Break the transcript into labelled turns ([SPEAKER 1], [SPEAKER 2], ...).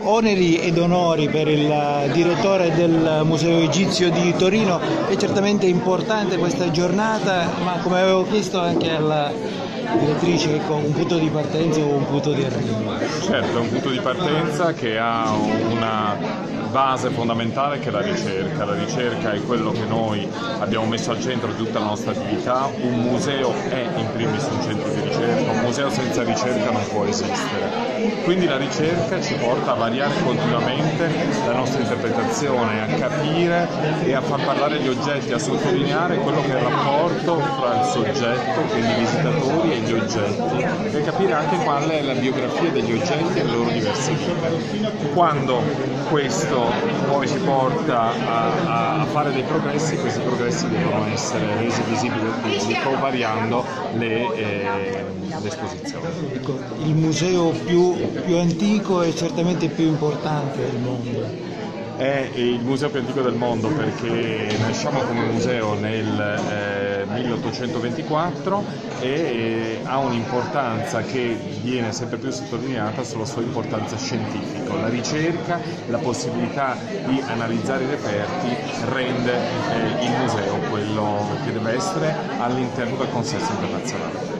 [SPEAKER 1] oneri ed onori per il direttore del Museo Egizio di Torino. È certamente importante questa giornata, ma come avevo chiesto anche alla direttrice, ecco, un punto di partenza o un punto di arrivo?
[SPEAKER 2] Certo, è un punto di partenza che ha una base fondamentale che è la ricerca. La ricerca è quello che noi abbiamo messo al centro di tutta la nostra attività. Un museo è in primis un centro di ricerca, un museo senza ricerca non può esistere. Quindi la ricerca ci porta a variare continuamente la nostra interpretazione, a capire e a far parlare gli oggetti, a sottolineare quello che è il rapporto fra il soggetto, quindi i visitatori, e gli oggetti, e capire anche qual è la biografia degli oggetti e le loro diverse vite. Quando questo poi si porta a fare dei progressi, questi progressi devono essere resi visibili al pubblico variando le esposizioni.
[SPEAKER 1] Ecco, il museo più antico e certamente più importante del mondo.
[SPEAKER 2] È il museo più antico del mondo perché nasciamo come museo nel 1824 e ha un'importanza che viene sempre più sottolineata sulla sua importanza scientifica. La ricerca, la possibilità di analizzare i reperti rende il museo quello che deve essere all'interno del consesso internazionale.